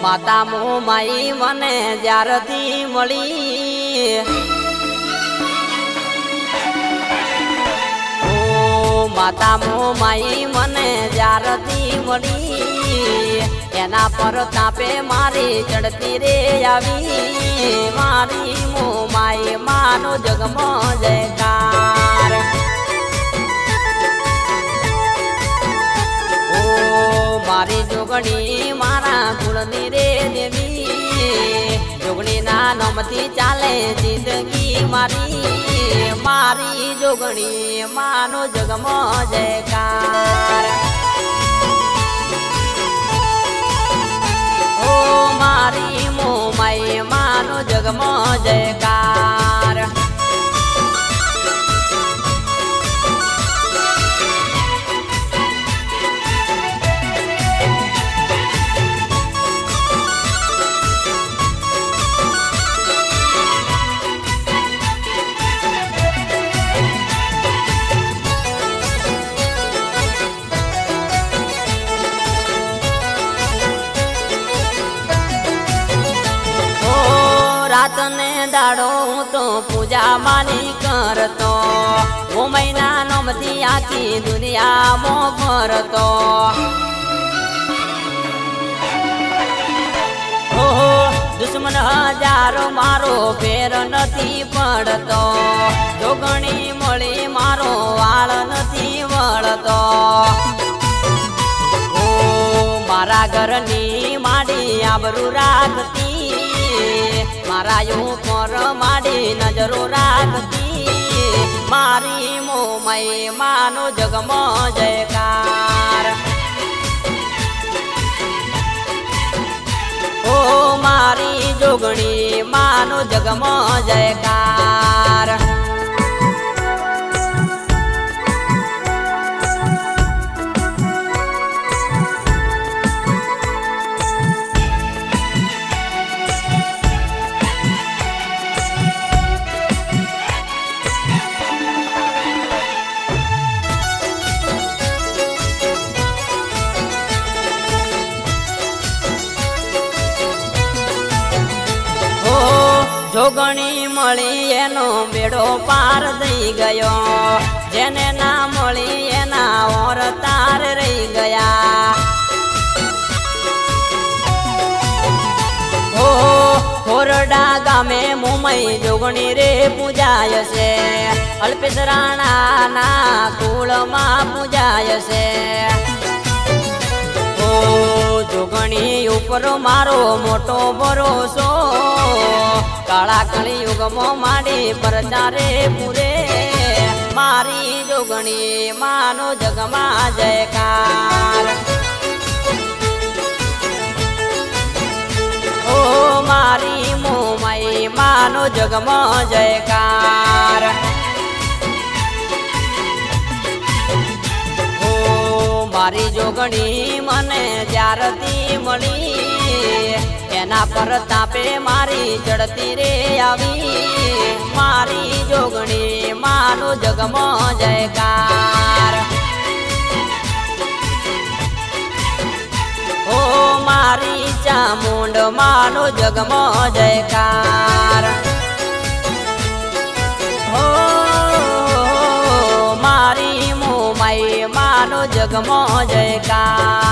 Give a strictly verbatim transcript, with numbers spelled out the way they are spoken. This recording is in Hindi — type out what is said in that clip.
माता मो माई मने ज्यारथी मળી ओ माता मो माई मने ज्यारथी मળી एना पर तापे मारी चढ़ती रे आवी मारी मो माई मानो जगमो जयकार मारी जोगणी मारा कुलनी रे देवी जोगणी ना नमती चाले जिंदगी मारी मारी जोगणी मानो जगमो जयकार ओ मारी मो माई मानो जगमो जयकार रात ने दाड़ो तो पूजा मानी करतो वो महीना नमती आखी दुनिया मो भरतो हो दुश्मन हजारो मारो फेर नथी पड़तो जोगणी मળી मारो वाळ नथी वळतो ओ मारा घरनी माडी आबरू राखती मारा यू पर माडी नजरो राखती मारी मो माई मानो जगमो जयकार ओ मारी जोगणी मानो जगमो जयकार जोगणी मળી एनो बेड़ो पार दई गयो जेने ना मળી एना और तार रही गया ओ खोरडा गामे मुमई जोगणी रे पूजाय से अल्पेश राणा ना कुल मा पूजाय से ओ जोगणी ऊपर मारो मोटो भरोसो काला कली युग मो माडी प्रचारे पूरे मारी जोगणी मानो जगमा जयकार ओ मारी मो माई मानो जगमो जयकार ओ मारी जोगणी मने ज्यारथी मળી एना पर तापे मारी चढ़ती रे आवी मारी जोगणी मानो जगमो जयकार ओ मारी चामुंड मानो जगमो जयकार ओ मारी मो माई मानो जगमो जयकार।